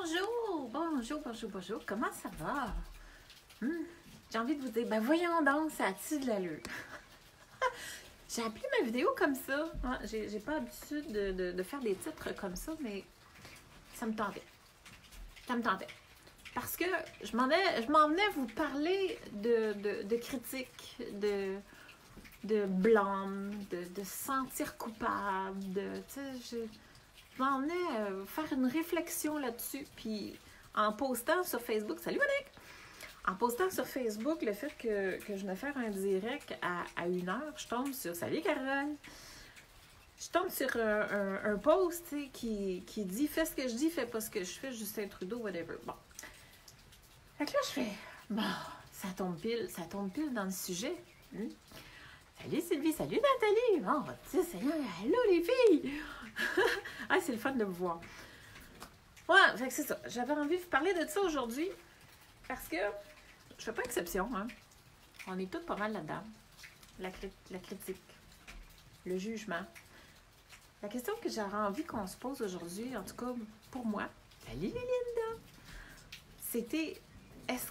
Bonjour, bonjour, bonjour, bonjour. Comment ça va? J'ai envie de vous dire, ben voyons donc, ça a-tu de l'allure? J'ai appelé ma vidéo comme ça. Hein? J'ai pas l'habitude de faire des titres comme ça, mais ça me tentait. Ça me tentait. Parce que je m'en venais vous parler de critiques, de blâme, de sentir coupable, je m'en venais faire une réflexion là-dessus, puis en postant sur Facebook, salut Monique! En postant sur Facebook le fait que je venais faire un direct à 1h, je tombe sur, salut Carole! Je tombe sur un post qui dit « Fais ce que je dis, fais pas ce que je fais, Justin Trudeau, whatever ». Bon. Fait que là, je fais « Bon, ça tombe pile dans le sujet. Salut Sylvie, salut Nathalie! Bon, tu sais, allô les filles! Ah, c'est le fun de vous voir. Ouais, fait que c'est ça. J'avais envie de vous parler de ça aujourd'hui parce que je fais pas exception, hein. On est tous pas mal là-dedans. La critique, le jugement. La question que j'aurais envie qu'on se pose aujourd'hui, en tout cas pour moi, salut Linda, c'était est-ce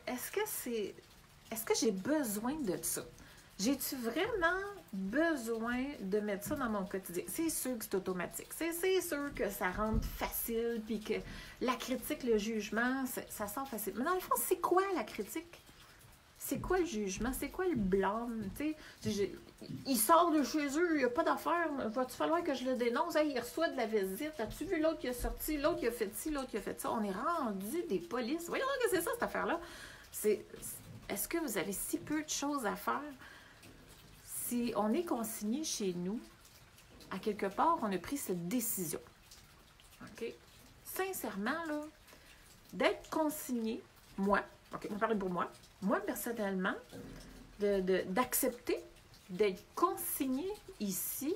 que j'ai besoin de ça? J'ai-tu vraiment besoin de mettre ça dans mon quotidien? C'est sûr que c'est automatique. C'est sûr que ça rentre facile, puis que la critique, le jugement, ça sort facile. Mais dans le fond, c'est quoi la critique? C'est quoi le jugement? C'est quoi le blâme? Il sort de chez eux, il n'y a pas d'affaire. Va-tu falloir que je le dénonce? Hey, il reçoit de la visite. As-tu vu l'autre qui est sorti? L'autre qui a fait ci, l'autre qui a fait ça. On est rendu des polices. Voyons que c'est ça, cette affaire-là. Est-ce que vous avez si peu de choses à faire? Si on est consigné chez nous, à quelque part, on a pris cette décision. OK? Sincèrement, là, d'être consigné, moi, OK, on va parler pour moi personnellement, d'accepter d'être consigné ici,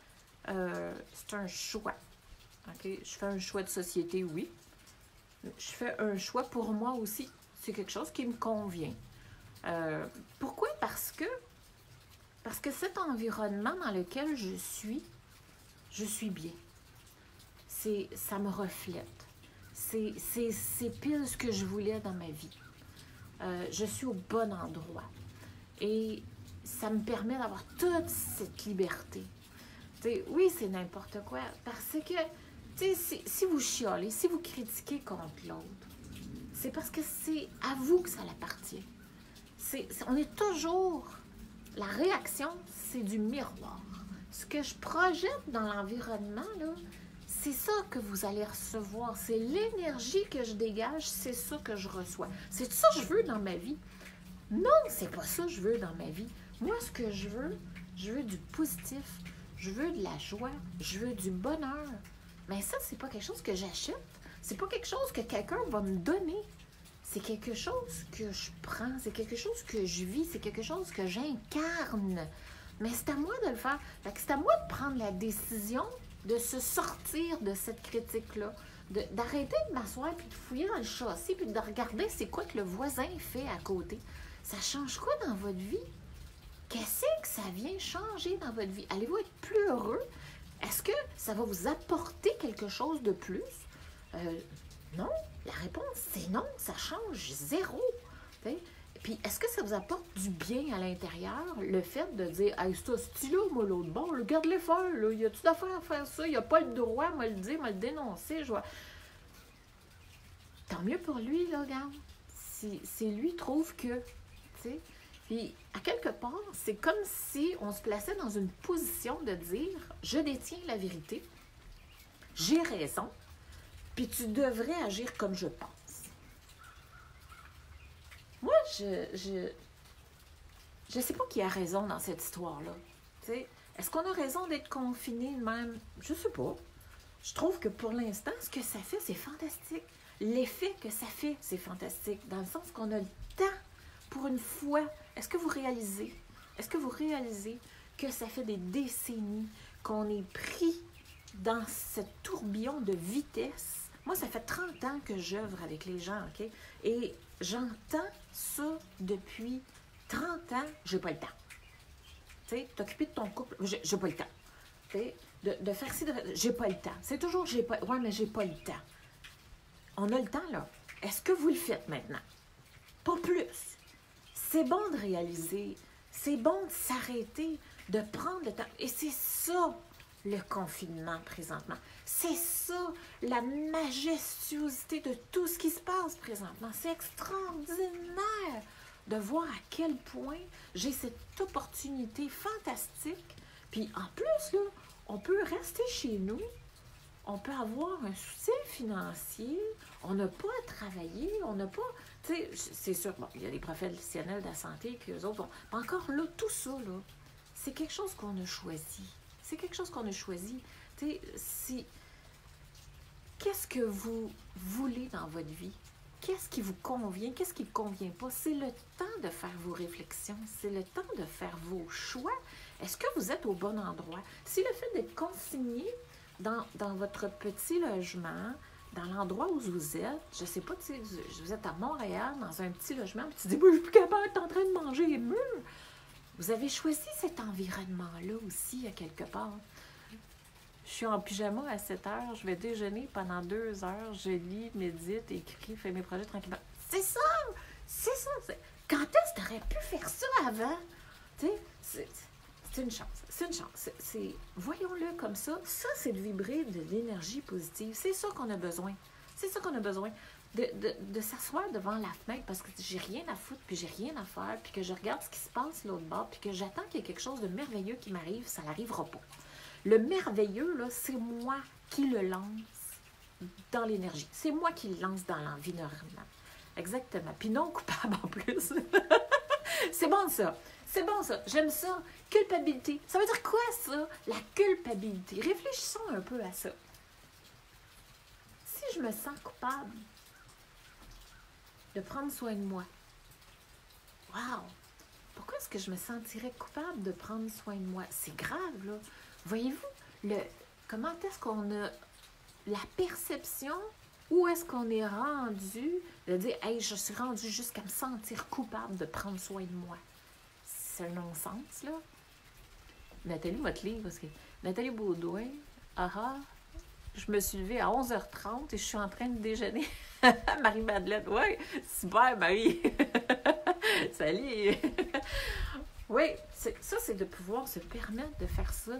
c'est un choix. OK? Je fais un choix de société, oui. Je fais un choix pour moi aussi. C'est quelque chose qui me convient. Pourquoi? Parce que cet environnement dans lequel je suis bien. Ça me reflète. C'est pile ce que je voulais dans ma vie. Je suis au bon endroit. Et ça me permet d'avoir toute cette liberté. T'sais, oui, c'est n'importe quoi. Parce que, si vous chiolez, si vous critiquez contre l'autre, c'est parce que c'est à vous que ça appartient. On est toujours... La réaction, c'est du miroir. Ce que je projette dans l'environnement, là, c'est ça que vous allez recevoir. C'est l'énergie que je dégage, c'est ça que je reçois. C'est ça que je veux dans ma vie. Non, c'est pas ça que je veux dans ma vie. Moi, ce que je veux du positif, je veux de la joie, je veux du bonheur. Mais ça, c'est pas quelque chose que j'achète. C'est pas quelque chose que quelqu'un va me donner. C'est quelque chose que je prends, c'est quelque chose que je vis, c'est quelque chose que j'incarne. Mais c'est à moi de le faire. C'est à moi de prendre la décision de se sortir de cette critique-là, d'arrêter de m'asseoir puis de fouiller dans le châssis puis de regarder c'est quoi que le voisin fait à côté. Ça change quoi dans votre vie? Qu'est-ce que ça vient changer dans votre vie? Allez-vous être plus heureux? Est-ce que ça va vous apporter quelque chose de plus? Non. La réponse, c'est non. Ça change zéro. T'sais? Puis, est-ce que ça vous apporte du bien à l'intérieur, le fait de dire « Hey, ce style-là, moi, l'autre bon, regarde-les faire, là. Y a-tu d'affaire à faire ça? Il a pas le droit, moi, le dire, moi, le dénoncer. » Tant mieux pour lui, là, regarde. Si lui trouve que, tu sais. Puis, à quelque part, c'est comme si on se plaçait dans une position de dire « Je détiens la vérité. J'ai raison. Puis tu devrais agir comme je pense. » Moi, je sais pas qui a raison dans cette histoire-là. Est-ce qu'on a raison d'être confiné de même? Je sais pas. Je trouve que pour l'instant, ce que ça fait, c'est fantastique. L'effet que ça fait, c'est fantastique. Dans le sens qu'on a le temps, pour une fois. Est-ce que vous réalisez? Est-ce que vous réalisez que ça fait des décennies qu'on est pris dans ce tourbillon de vitesse? Moi, ça fait 30 ans que j'œuvre avec les gens, OK? Et j'entends ça depuis 30 ans, j'ai pas le temps. Tu sais, t'occuper de ton couple, j'ai pas le temps. Tu sais, de faire ci, j'ai pas le temps. C'est toujours j'ai pas... Ouais, mais j'ai pas le temps. on a le temps, là. Est-ce que vous le faites maintenant? Pas plus. C'est bon de réaliser. C'est bon de s'arrêter, de prendre le temps. Et c'est ça, le confinement présentement. C'est ça, la majestuosité de tout ce qui se passe présentement. C'est extraordinaire de voir à quel point j'ai cette opportunité fantastique. Puis en plus, là, on peut rester chez nous, on peut avoir un soutien financier, on n'a pas à travailler, on n'a pas... Tu sais, c'est sûr, bon, il y a des professionnels de la santé qui, eux autres, vont... Mais encore là, tout ça, là, c'est quelque chose qu'on a choisi. C'est quelque chose qu'on a choisi. Tu sais, si... Qu'est-ce que vous voulez dans votre vie? Qu'est-ce qui vous convient? Qu'est-ce qui ne convient pas? C'est le temps de faire vos réflexions. C'est le temps de faire vos choix. Est-ce que vous êtes au bon endroit? Si le fait d'être consigné dans votre petit logement, dans l'endroit où vous êtes, je ne sais pas, vous êtes à Montréal, dans un petit logement, puis tu dis, moi, je suis plus capable, tu es en train de manger les murs. Vous avez choisi cet environnement-là aussi, à quelque part. Je suis en pyjama à 7 heures, je vais déjeuner pendant 2 heures, je lis, médite, écris, fais mes projets tranquillement. C'est ça! C'est ça! Quand est-ce que tu aurais pu faire ça avant? Tu sais, c'est une chance. C'est une chance. Voyons-le comme ça. Ça, c'est de vibrer de l'énergie positive. C'est ça qu'on a besoin. C'est ça qu'on a besoin. De s'asseoir devant la fenêtre parce que j'ai rien à foutre, puis j'ai rien à faire, puis que je regarde ce qui se passe l'autre bord, puis que j'attends qu'il y ait quelque chose de merveilleux qui m'arrive, ça n'arrivera pas. Le merveilleux, là, c'est moi qui le lance dans l'énergie. C'est moi qui le lance dans l'environnement. Exactement. Puis non coupable en plus. C'est bon ça. C'est bon ça. J'aime ça. Culpabilité. Ça veut dire quoi ça? La culpabilité. Réfléchissons un peu à ça. Si je me sens coupable de prendre soin de moi, wow! Pourquoi est-ce que je me sentirais coupable de prendre soin de moi? C'est grave, là. Voyez-vous, comment est-ce qu'on a la perception, où est-ce qu'on est rendu de dire « Hey, je suis rendu jusqu'à me sentir coupable de prendre soin de moi. » C'est un non-sens, là. Nathalie Motley, parce que Nathalie Baudouin, je me suis levée à 11h30 et je suis en train de déjeuner. Marie-Madeleine, oui, super, Marie. Salut. Oui, ça, c'est de pouvoir se permettre de faire ça.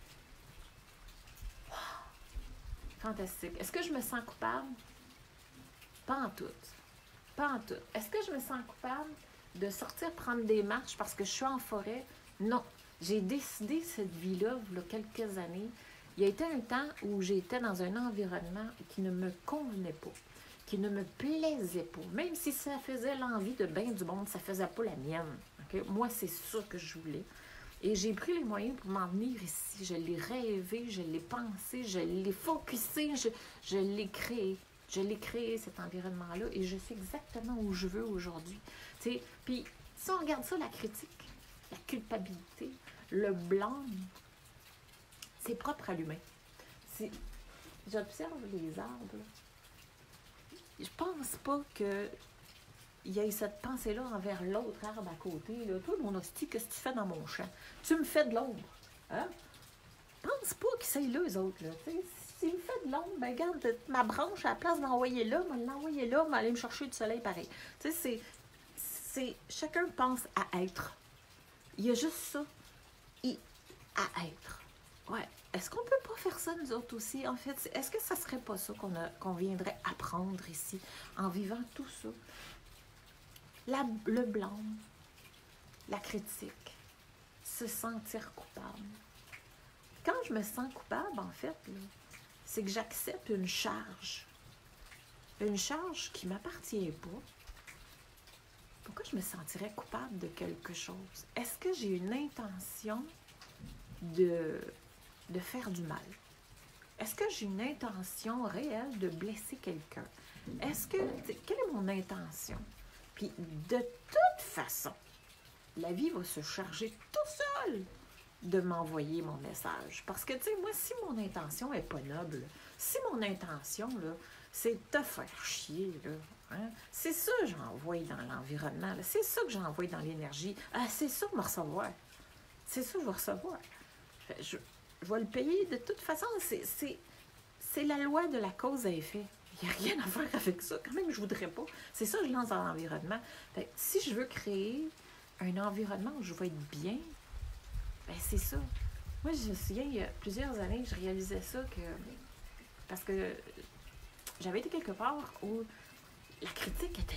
Fantastique. Est-ce que je me sens coupable? Pas en tout. Pas en tout. Est-ce que je me sens coupable de sortir prendre des marches parce que je suis en forêt? Non. J'ai décidé cette vie-là, il y a quelques années. Il y a été un temps où j'étais dans un environnement qui ne me convenait pas, qui ne me plaisait pas. Même si ça faisait l'envie de bien du monde, ça ne faisait pas la mienne. Okay? Moi, c'est ça que je voulais. Et j'ai pris les moyens pour m'en venir ici. Je l'ai rêvé, je l'ai pensé, je l'ai focusé, je l'ai créé. Je l'ai créé, cet environnement-là, et je suis exactement où je veux aujourd'hui. Puis, si on regarde ça, la critique, la culpabilité, le blâme, c'est propre à l'humain. J'observe les arbres. Je pense pas que il y ait cette pensée-là envers l'autre arbre à côté. Là. Toi, mon hostie, qu'est-ce que tu fais dans mon champ? Tu me fais de l'ombre. Hein? Pense pas qu'ils essayent là, eux autres. Là. S'il me fait de l'ombre, ben regarde, ma branche, à la place d'envoyer là, je vais l'envoyer là, je vais aller me chercher du soleil pareil. Tu sais, chacun pense à être. Il y a juste ça. À être. Ouais. Est-ce qu'on peut pas faire ça, nous autres aussi? En fait, est-ce que ça serait pas ça qu'on viendrait apprendre ici, en vivant tout ça? Le blâme, la critique, se sentir coupable. Quand je me sens coupable, en fait, c'est que j'accepte une charge qui ne m'appartient pas. Pourquoi je me sentirais coupable de quelque chose? Est-ce que j'ai une intention de faire du mal? Est-ce que j'ai une intention réelle de blesser quelqu'un? Quelle est mon intention? Puis, de toute façon, la vie va se charger tout seul de m'envoyer mon message. Parce que, tu sais, moi, si mon intention n'est pas noble, si mon intention, là, c'est de te faire chier, là, hein, c'est ça que j'envoie dans l'environnement, là, c'est ça que j'envoie dans l'énergie. Ah, c'est ça que je vais recevoir. C'est ça que je vais recevoir. Je vais le payer de toute façon. C'est la loi de la cause à effet. Il n'y a rien à faire avec ça. Quand même, je ne voudrais pas. C'est ça que je lance dans l'environnement. Fait que si je veux créer un environnement où je vais être bien, ben c'est ça. Moi, je me souviens, il y a plusieurs années, je réalisais ça parce que j'avais été quelque part où la critique était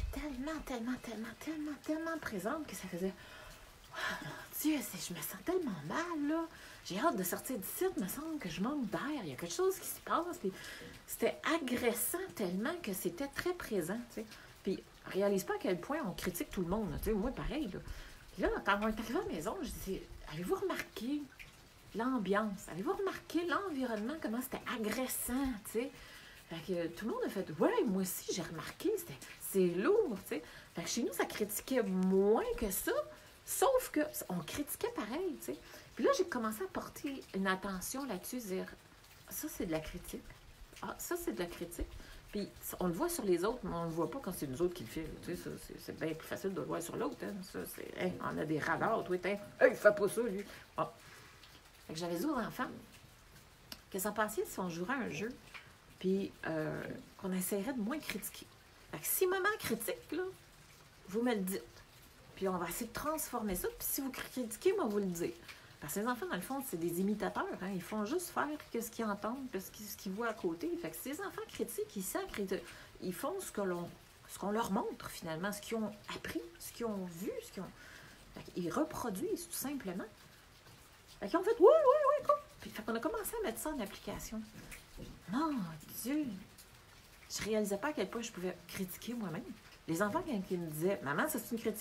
tellement présente que ça faisait « Mon Dieu, je me sens tellement mal, là. J'ai hâte de sortir d'ici, il me semble que je manque d'air. Il y a quelque chose qui se passe. » Puis c'était agressant tellement que c'était très présent, tu sais. Puis réalise pas à quel point on critique tout le monde, tu sais. Moi, pareil, là. Puis là, quand on est arrivé à la maison, je disais « Avez-vous remarqué l'ambiance? Avez-vous remarqué l'environnement, comment c'était agressant, tu sais? » Fait que tout le monde a fait « Ouais, moi aussi, j'ai remarqué, c'est lourd, tu sais. » Fait que chez nous, ça critiquait moins que ça, sauf qu'on critiquait pareil, tu sais. Puis là, j'ai commencé à porter une attention là-dessus, dire « Ça, c'est de la critique. Ah, ça, c'est de la critique. » Puis on le voit sur les autres, mais on ne le voit pas quand c'est nous autres qui le fait. Tu sais, c'est bien plus facile de le voir sur l'autre. Hein. Ça, c'est, on a des radars, toi, il fait pas ça, lui. Ah. Fait que j'avais dit aux enfants que ça passait si on jouerait un jeu, puis qu'on essaierait de moins critiquer. Fait que si maman critique, là, vous me le dites. Puis on va essayer de transformer ça. Puis si vous critiquez, moi, vous le dites. Parce que les enfants, dans le fond, c'est des imitateurs. Hein? Ils font juste faire ce qu'ils entendent, ce qu'ils voient à côté. Fait que si les enfants critiquent, ils sacrent, ils font ce qu'on leur montre, finalement, ce qu'ils ont appris, ce qu'ils ont vu, ce qu'ils ont... Fait qu'ils reproduisent, tout simplement. Fait qu'ils ont fait « Oui, cool. » Puis fait qu'on a commencé à mettre ça en application. Mon Dieu! Je réalisais pas à quel point je pouvais critiquer moi-même. Les enfants, quand ils me disaient « Maman, ça, c'est une critique. »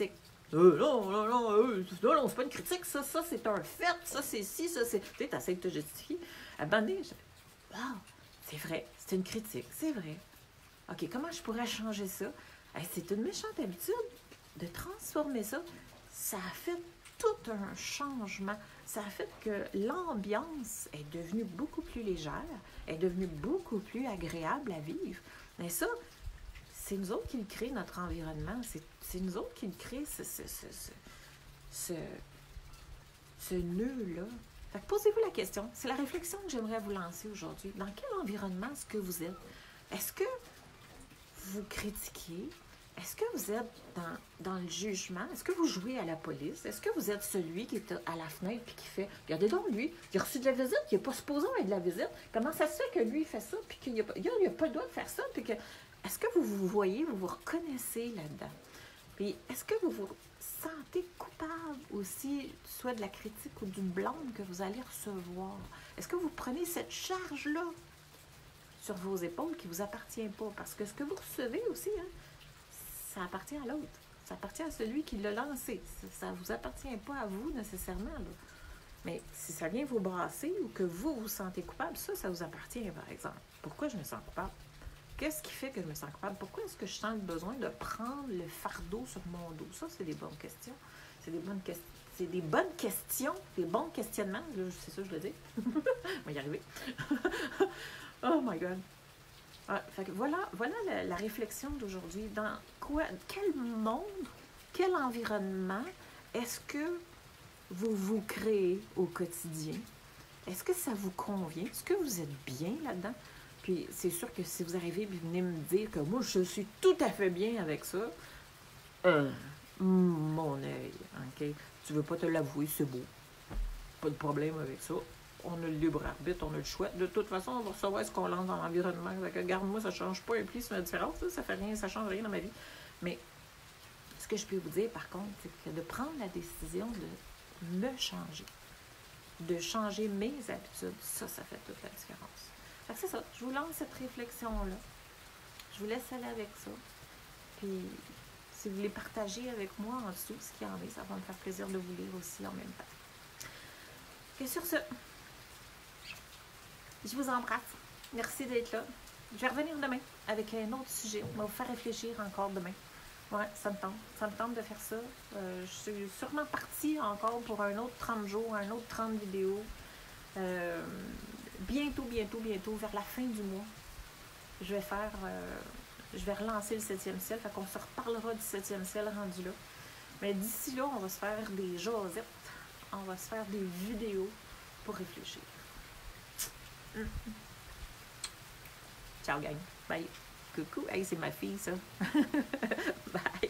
Non, c'est pas une critique, ça c'est un fait, ça c'est ci, ça c'est... Tu sais, t'essaies de te justifier. À un moment donné, je fais, wow, c'est vrai, c'est une critique, c'est vrai. OK, comment je pourrais changer ça? C'est une méchante habitude de transformer ça. Ça a fait tout un changement. Ça a fait que l'ambiance est devenue beaucoup plus légère, est devenue beaucoup plus agréable à vivre. Mais ça, c'est nous autres qui le créons, notre environnement. C'est nous autres qui le créons, ce nœud-là. Fait que posez-vous la question. C'est la réflexion que j'aimerais vous lancer aujourd'hui. Dans quel environnement est-ce que vous êtes? Est-ce que vous critiquez? Est-ce que vous êtes dans le jugement? Est-ce que vous jouez à la police? Est-ce que vous êtes celui qui est à la fenêtre et qui fait « Regardez donc, lui, il a reçu de la visite, il n'est pas supposé avoir de la visite. Comment ça se fait que lui, il fait ça, puis qu'il n'a pas le droit de faire ça, puis que... » Est-ce que vous vous voyez, vous vous reconnaissez là-dedans? Puis, est-ce que vous vous sentez coupable aussi, soit de la critique ou du blâme que vous allez recevoir? Est-ce que vous prenez cette charge-là sur vos épaules qui ne vous appartient pas? Parce que ce que vous recevez aussi, hein, ça appartient à l'autre. Ça appartient à celui qui l'a lancé. Ça ne vous appartient pas à vous nécessairement, là. Mais si ça vient vous brasser ou que vous vous sentez coupable, ça vous appartient, par exemple. Pourquoi je me sens coupable? Qu'est-ce qui fait que je me sens coupable? Pourquoi est-ce que je sens le besoin de prendre le fardeau sur mon dos? Ça, c'est des bonnes questions. C'est des bonnes questions, des bons questionnements. C'est ça que je veux dire. On va y arriver. Oh my God. Ah, fait que voilà la réflexion d'aujourd'hui. Dans quel monde, quel environnement est-ce que vous vous créez au quotidien? Est-ce que ça vous convient? Est-ce que vous êtes bien là-dedans? Puis c'est sûr que si vous arrivez et vous venez me dire que moi, je suis tout à fait bien avec ça, mon œil, OK? Tu veux pas te l'avouer, c'est beau. Pas de problème avec ça. On a le libre arbitre, on a le choix. De toute façon, on va recevoir ce qu'on lance dans l'environnement. Regarde-moi, ça change pas un pli sur ma différence. Ça fait rien, ça change rien dans ma vie. Mais ce que je peux vous dire, par contre, c'est que de prendre la décision de me changer, de changer mes habitudes, ça fait toute la différence. Fait que c'est ça, je vous lance cette réflexion-là. Je vous laisse aller avec ça. Puis, si vous voulez partager avec moi en dessous ce qu'il y en a, ça va me faire plaisir de vous lire aussi en même temps. Et sur ce, je vous embrasse. Merci d'être là. Je vais revenir demain avec un autre sujet. On va vous faire réfléchir encore demain. Ouais, ça me tente. Ça me tente de faire ça. Je suis sûrement partie encore pour un autre 30 jours, un autre 30 vidéos. Bientôt, vers la fin du mois, je vais relancer le 7e ciel, fait qu'on se reparlera du 7e ciel rendu là. Mais d'ici là, on va se faire des jasettes, on va se faire des vidéos pour réfléchir. Ciao gang, bye! Coucou. Hey, c'est ma fille, ça. Bye.